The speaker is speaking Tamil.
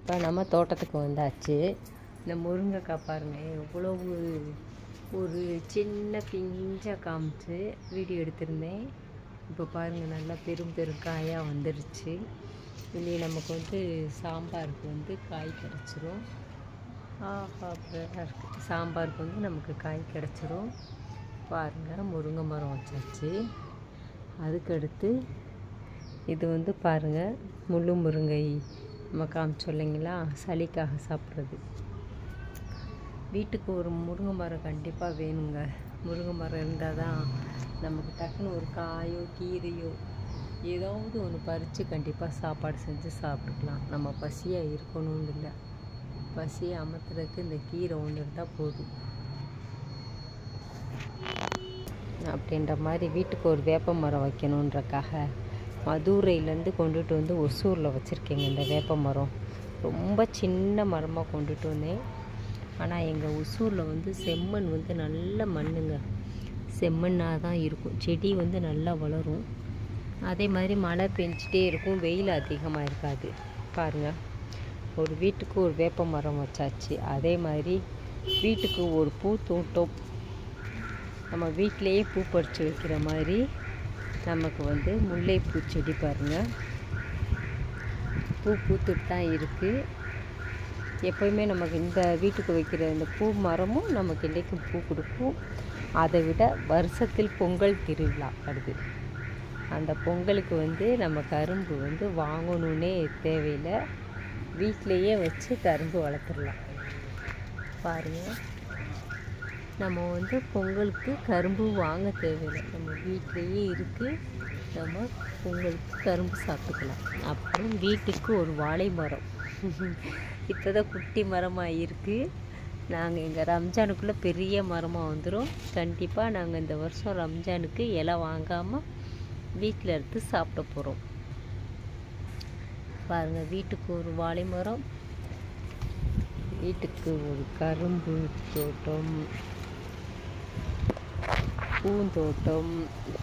இப்போ நம்ம தோட்டத்துக்கு வந்தாச்சு. இந்த முருங்கைக்காய் பாருங்கள் எவ்வளவு ஒரு சின்ன பிஞ்சாக காமிச்சு வீடியோ எடுத்திருந்தேன். இப்போ பாருங்கள் நல்லா பெரும் காயாக வந்துடுச்சு. இனி நமக்கு வந்து சாம்பாருக்கு வந்து காய் கிடச்சிரும். இருக்குது சாம்பாருக்கு வந்து நமக்கு காய் கிடச்சிரும். பாருங்கள் முருங்கை மரம் வச்சாச்சு. அதுக்கடுத்து இது வந்து பாருங்கள் முள்ளு முருங்கை நம்ம காமிச்சோம் இல்லைங்களா, சளிக்காக சாப்பிட்றது. வீட்டுக்கு ஒரு முருங்கை மரம் கண்டிப்பாக வேணுங்க. முருங்கை மரம் இருந்தால் தான் நமக்கு டக்குன்னு ஒரு காயோ கீரையோ ஏதாவது ஒன்று பறித்து கண்டிப்பாக சாப்பாடு செஞ்சு சாப்பிட்டுக்கலாம். நம்ம பசியாக இருக்கணும்னு இல்லை, பசியை அமர்த்துறதுக்கு இந்த கீரை ஒன்று இருந்தால் போதும். அப்படின்ற மாதிரி வீட்டுக்கு ஒரு வேப்ப மரம் வைக்கணுன்றக்காக மதுரையிலேருந்து கொண்டுட்டு வந்து ஒசூரில் வச்சுருக்கேங்க. இந்த வேப்ப மரம் ரொம்ப சின்ன மரமாக கொண்டுட்டு வந்தேன். ஆனால் எங்கள் ஒசூரில் வந்து செம்மண் வந்து நல்ல மண்ணுங்க, செம்மண்ணாக தான் இருக்கும். செடி வந்து நல்லா வளரும். அதே மாதிரி மழை பெஞ்சிட்டே இருக்கும், வெயில் அதிகமாக இருக்காது. பாருங்கள், ஒரு வீட்டுக்கு ஒரு வேப்ப மரம் வச்சாச்சு. அதே மாதிரி வீட்டுக்கு ஒரு பூத்தோட்டம், நம்ம வீட்டிலையே பூ பறித்து வைக்கிற மாதிரி நமக்கு வந்து முல்லைப்பூ செடி பாருங்கள் பூ பூத்துட்டு தான் இருக்குது. எப்போயுமே நமக்கு இந்த வீட்டுக்கு வைக்கிற இந்த பூ மரமும் நமக்கு இன்றைக்கும் பூ கொடுக்கும். அதை விட வருஷத்தில் பொங்கல் திருவிழா வருது. அந்த பொங்கலுக்கு வந்து நம்ம கரும்பு வந்து வாங்கணுன்னே தேவையில்லை, வீட்டிலையே வச்சு கரும்பு வளர்த்துடலாம். பாருங்கள், நம்ம வந்து பொங்கலுக்கு கரும்பு வாங்க தேவையில்லை, நம்ம வீட்டிலையே இருக்குது. நம்ம பொங்கலுக்கு கரும்பு சாப்பிட்டுக்கலாம். அப்புறம் வீட்டுக்கு ஒரு வாழை மரம் இப்போ தான் குட்டி மரமாக இருக்குது. நாங்கள் எங்கள் ரம்ஜானுக்குள்ளே பெரிய மரமாக வந்துடும். கண்டிப்பாக நாங்கள் இந்த வருஷம் ரம்ஜானுக்கு இலை வாங்காமல் வீட்டில் எடுத்து சாப்பிட போகிறோம். பாருங்கள், வீட்டுக்கு ஒரு வாழை மரம், வீட்டுக்கு ஒரு கரும்பு தோட்டம், பூந்தோட்டம்.